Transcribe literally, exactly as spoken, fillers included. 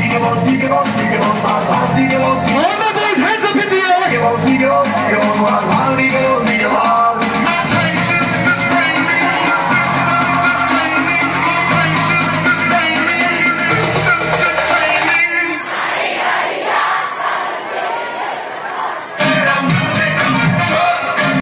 All my boys, hands up in the air.